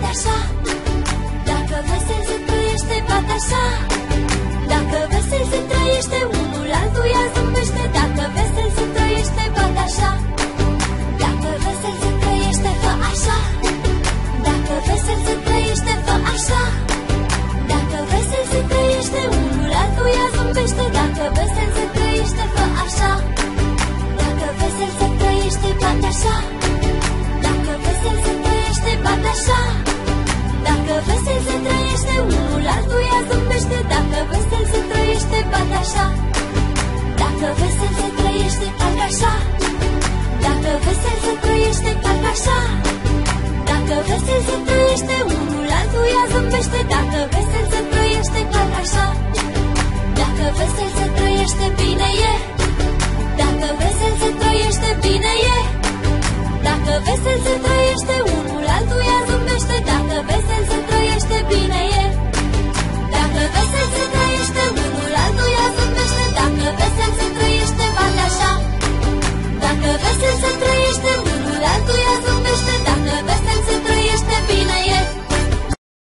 așa. Dacă vesel se trăiește, bate așa. Dacă vesel se trăiește, unul altuia zâmbește. Dacă vesel se trăiește, bate așa. Dacă vesel se trăiește, fă așa. Dacă vesel se trăiește, fă așa. Dacă vesel se trăiește, unul altuia zâmbește. Dacă vesel se trăiește, fă așa. Dacă vesel se trăiește, bate așa.